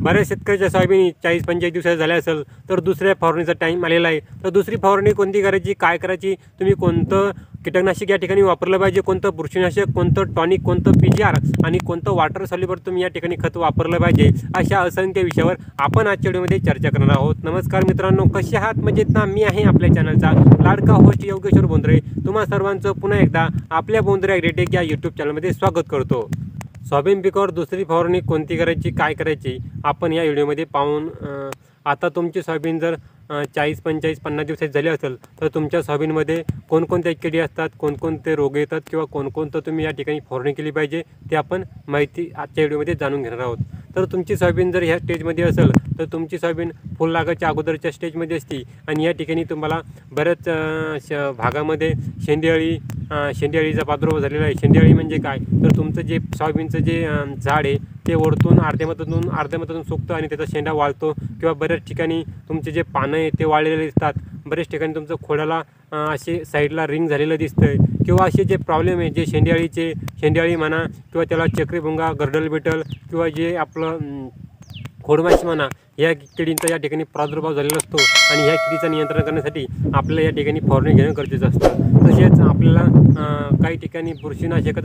बऱ्याच शेतकऱ्याच्या सोयाबीन 40-45 दिवसाचा झाल्या असेल तर दुसऱ्या फवारणीचा टाईम आलेला आहे। तर दुसरी फवारणी कोणती करायची, काय करायची, तुम्ही कोणतं कीटकनाशक या ठिकाणी वापरलं पाहिजे, कोणतं बुरशीनाशक, कोणतं टॉनिक, कोणतं PGR आणि कोणतं वॉटर सॉल्युबल तुम्ही या ठिकाणी खत वापरलं पाहिजे, अशा असंख्य विषयावर आपण आजच्या व्हिडिओमध्ये चर्चा करणार आहोत। नमस्कार मित्रांनो, कसे आहात? मजेत ना? मी आहे आपल्या चॅनलचा लाडका होस्ट योगेश्वर बोंद्रे। तुम्हा सर्वांचं पुन्हा एकदा आपल्या बोंद्रे ॲग्रीटेक या यूट्यूब चॅनलमध्ये स्वागत करतो। सोयाबीन पिकावर दुसरी फवारणी कोणती करायची, काय करायची, आपण या व्हिडिओमध्ये पाहून आता तुमची सोयाबीन जर 40, 45, 50 दिवसाची झाली असेल तर तुमच्या सोयाबीनमध्ये कोणकोणत्या किडी असतात, कोणकोणते रोग येतात किंवा कोणकोणतं तुम्ही या ठिकाणी फवारणी केली पाहिजे ते आपण माहिती आजच्या व्हिडिओमध्ये जाणून घेणार आहोत। तर तुमची सोयाबीन जर ह्या स्टेजमध्ये असेल तर तुमची सोयाबीन फुल लागायच्या अगोदरच्या स्टेजमध्ये असते आणि या ठिकाणी तुम्हाला बऱ्याच भागामध्ये शेंडेअळीचा प्रादुर्भाव झालेला आहे। शेंडेअळी म्हणजे काय, तर तुमचं जे सोयाबीनचं जे झाड आहे ते वरतून अर्ध्यामतातून सुकतं आणि त्याचा शेंडा वाळतो किंवा बऱ्याच ठिकाणी तुमचे जे पानं आहे ते वाळलेले दिसतात। बऱ्याच ठिकाणी तुमचं खोडाला असे साईडला रिंग झालेलं दिसतंय किंवा असे जे प्रॉब्लेम आहे जे शेंडेअळी म्हणा किंवा त्याला चक्रीभुंगा, गर्डल बिटल किंवा जे आपलं खोडमाशी म्हणा, या किडींचा या ठिकाणी प्रादुर्भाव झालेला असतो आणि ह्या किडीचं नियंत्रण करण्यासाठी आपल्याला या ठिकाणी फवारणी घेणं गरजेचं असतं। तसेच आपल्याला काही ठिकाणी बुरशीचा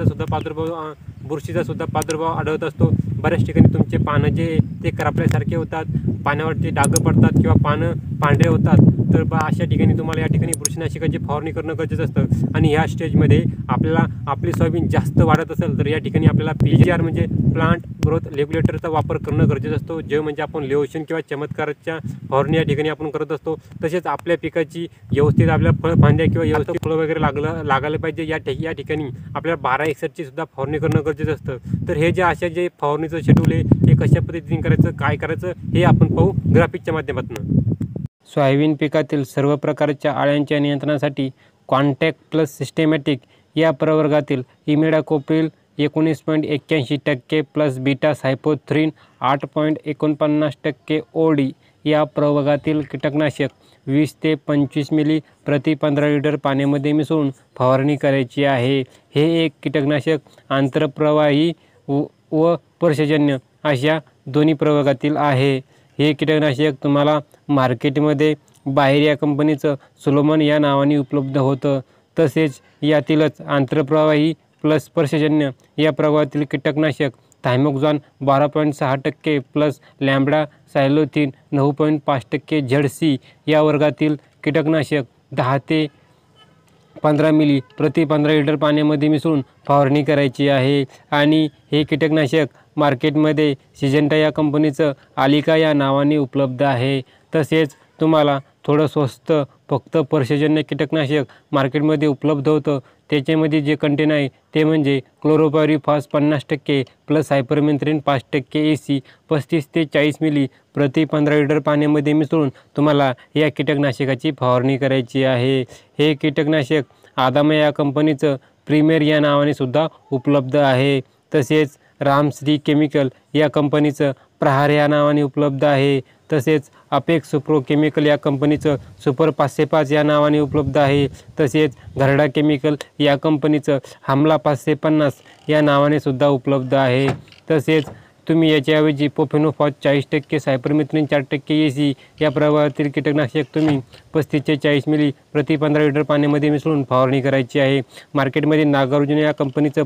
सुद्धा प्रादुर्भाव आढळत असतो। बऱ्याच ठिकाणी तुमचे पानं जे ते करपल्यासारखे होतात, पाण्यावरती डाग पडतात किंवा पानं पांढरे होतात, तर अशा ठिकाणी तुम्हाला या ठिकाणी बुरशीनाशकाची फवारणी करणं गरजेचं असतं। आणि ह्या स्टेजमध्ये आपल्याला आपली सोयाबीन जास्त वाढत असेल तर या ठिकाणी आपल्याला PGR म्हणजे प्लांट ग्रोथ रेग्युलेटरचा वापर करणं गरजेचं असतो, जे म्हणजे आपण लेओशन किंवा चमत्काराच्या फवारणी या ठिकाणी आपण करत असतो। तसेच आपल्या पिकाची व्यवस्थित आपल्या फळफांद्या किंवा व्यवस्थित फळं वगैरे लागायला पाहिजे, या ठिकाणी आपल्याला 12-61ची सुद्धा फवारणी करणं गरजेचं असतं। तर हे जे फवारणीचं शेड्यूल आहे हे कशा पद्धतीने करायचं, काय करायचं हे आपण पाहू ग्राफिकच्या माध्यमातून। सोयाबीन पिकातील सर्व प्रकारच्या अळ्यांच्या नियंत्रणासाठी कॉन्टॅक्ट प्लस सिस्टेमॅटिक या प्रवर्गातील imidacloprid 19.81% plus beta cyfluthrin 8.49% OD या प्रवर्गातील कीटकनाशक 20 ते 25 मिली प्रति 15 लिटर पाण्यामध्ये मिसळून फवारणी करायची आहे। हे एक कीटकनाशक आंतरप्रवाही व पर्शजन्य अशा दोन्ही प्रवर्गातील आहे। हे कीटकनाशक तुम्हाला मार्केटमध्ये बाहेर या कंपनीचं सोलोमन या नावाने उपलब्ध होतं। तसेच यातीलच आंतरप्रवाही प्लस पर्शजन्य या प्रवर्गातील कीटकनाशक thiamethoxam 12.6% plus lambda cyhalothrin 9.5% ZC या वर्गातील कीटकनाशक 10 ते 15 मिली प्रति 15 लिटर पाण्यामध्ये मिसळून फवारणी करायची आहे। आणि हे कीटकनाशक मार्केटमध्ये सिजंटा या कंपनीचं आलिका या नावाने उपलब्ध आहे। तसेच तुम्हाला थोडं स्वस्त फक्त पर्शजन्य कीटकनाशक मार्केटमध्ये उपलब्ध होतं, त्याच्यामध्ये जे कंटेन आहे ते म्हणजे क्लोरोपायरीफॉस 50% प्लस सायपरमेथ्रिन 5% EC 35 ते 40 मिली प्रति 15 लिटर पाण्यामध्ये मिसळून तुम्हाला या कीटकनाशकाची फवारणी करायची आहे। हे कीटकनाशक आदामा या कंपनीचं प्रीमियर या नावाने सुद्धा उपलब्ध आहे। तसेच रामश्री केमिकल या कंपनीचं प्रहार या नावाने उपलब्ध आहे। तसेच अपेक्स सुप्रो केमिकल या कंपनीचं सुपर 505 या नावाने उपलब्ध आहे। तसेच घरडा केमिकल या कंपनीचं हमला 550 या नावाने सुद्धा उपलब्ध आहे। तसेच तुम्ही याच्याऐवजी पोफेनोफॉस 40%, सायपरमेथ्रिन 4% EC या प्रवाहातील कीटकनाशक तुम्ही 35 ते 40 मिली प्रति 15 लिटर पाण्यामध्ये मिसळून फवारणी करायची आहे। मार्केटमध्ये नागार्जुन या कंपनीचं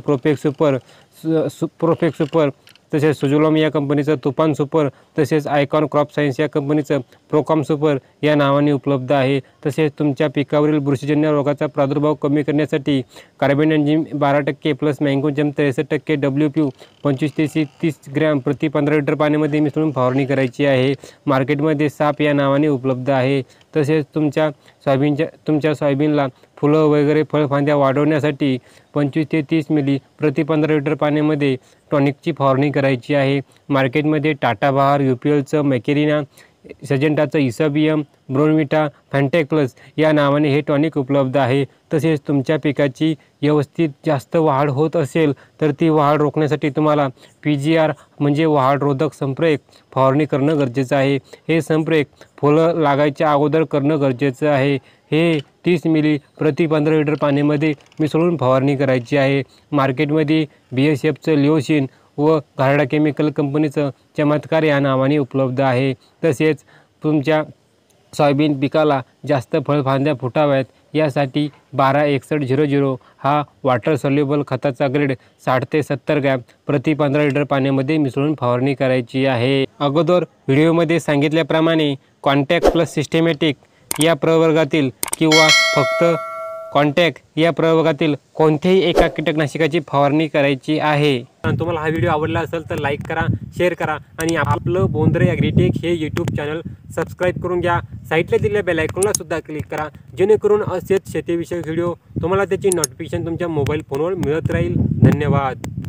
प्रोफेक्स सुपर तसेच सुजलॉम या कंपनीचं तुफान सुपर तसेच आयकॉन क्रॉप सायन्स या कंपनीचं प्रोकॉम सुपर या नावाने उपलब्ध आहे। तसेच तुमच्या पिकावरील बुरशीजन्य रोगाचा प्रादुर्भाव कमी करण्यासाठी कार्बेंडाझिम 12% प्लस मँगोजेब 63% WPU 25 ते 30 ग्रॅम प्रति 15 लिटर पाण्यामध्ये मिसळून फवारणी करायची आहे। मार्केटमध्ये साप या नावाने उपलब्ध आहे। तसेच तुमच्या सोयाबीनला फुलं वगैरे फळफांद्या वाढवण्यासाठी 25 ते 30 मिली प्रति 15 लिटर पाण्यामध्ये टॉनिकची फवारणी करायची आहे। मार्केटमध्ये टाटा बहार, UPLचं मॅकेरिना, सजेंटाचं इसाबियम, ब्रोनविटा, फॅन्टॅक प्लस या नावाने हे टॉनिक उपलब्ध आहे। तसेच तुमच्या पिकाची व्यवस्थित जास्त वाढ होत असेल तर ती वाढ रोखण्यासाठी तुम्हाला PGR म्हणजे वाढ रोधक संप्रेरक फवारणी करणं गरजेचं आहे। हे संप्रेरक फुलं लागायच्या अगोदर करणं गरजेचं आहे। हे 30 मिली प्रति 15 लिटर पाण्यामध्ये मिसळून फवारणी करायची आहे। मार्केटमध्ये BSFचं लिओसिन व घारडा केमिकल कंपनीचं चमत्कार या नावाने उपलब्ध आहे। तसेच तुमच्या सोयाबीन पिकाला जास्त फळफांद्या फुटाव्यात यासाठी 126100 हा वॉटर सॉल्युबल खताचा ग्रेड 60 ते 70 ग्रॅम प्रति 15 लिटर पाण्यामध्ये मिसळून फवारणी करायची आहे। अगोदर व्हिडिओमध्ये सांगितल्याप्रमाणे कॉन्टॅक्ट प्लस सिस्टेमॅटिक या प्रवर्गातील किंवा फक्त कॉन्टॅक्ट या प्रयोगातील कोणत्याही एका कीटकनाशकाची फवारणी करायची आहे। तुम्हाला हा व्हिडिओ आवडला असेल तर लाईक करा, शेअर करा आणि आपलं बोंद्रे ॲग्रीटेक हे यूट्यूब चॅनल सबस्क्राईब करून घ्या। साईडला दिलेल्या बेल आयकॉनला सुद्धा क्लिक करा, जेणेकरून असेच शेतीविषयक व्हिडिओ तुम्हाला त्याची नोटिफिकेशन तुमच्या मोबाईल फोनवर मिळत राहील। धन्यवाद।